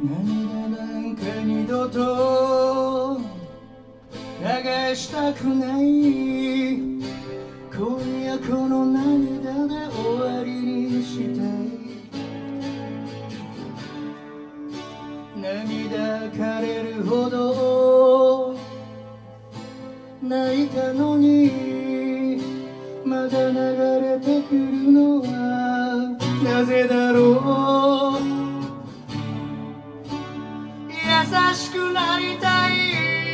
涙なんか二度と流したくない。今夜この涙で終わりにしたい。涙枯れるほど泣いたのに、まだ流れてくるのはなぜだろう。優しくなりたい。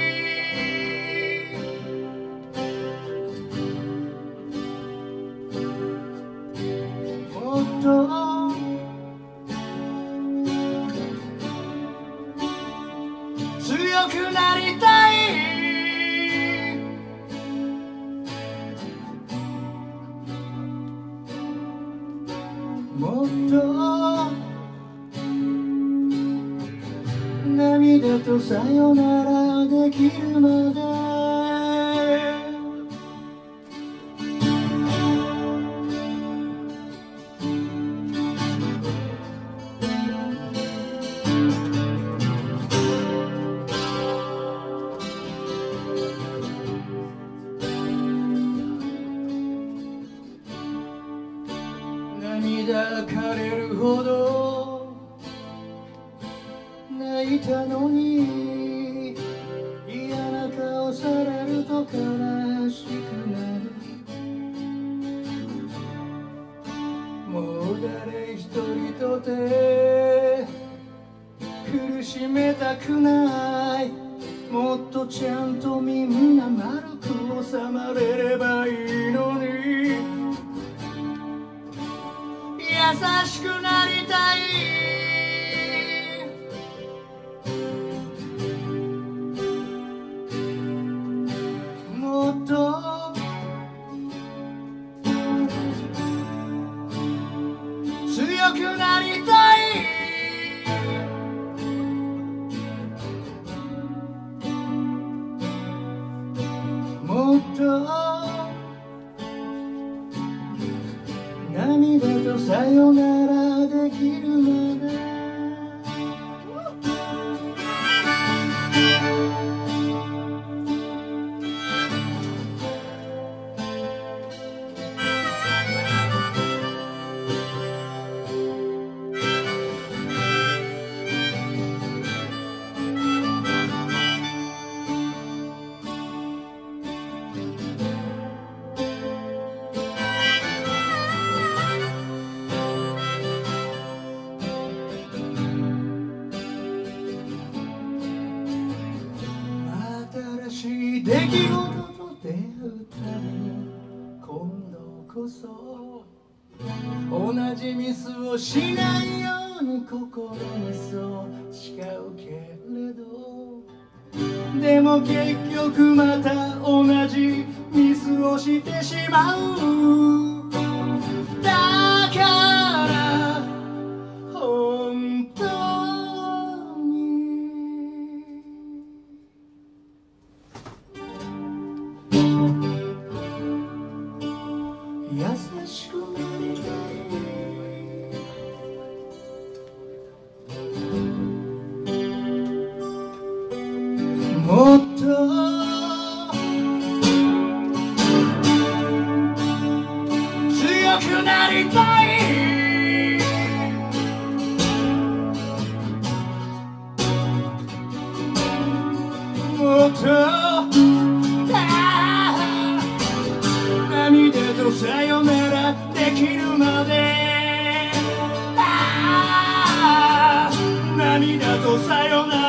もっと強くなりたい。もっと涙とさよならできるまで。涙枯れるほど泣いたのに、嫌な顔されると悲しくなる。もう誰一人とて苦しめたくない。もっとちゃんと耳が丸く収まれればいいのに。優しくなりたい。もっと強くなりたい。もっと涙とさよならできるまで。出来事と出会うたびに今度こそ同じミスをしないように心にそう誓うけれど、でも結局また同じミスをしてしまう。だから本当優しくなりたい。もっと強くなりたい。もっと涙とさよならできるまで。涙とさよなら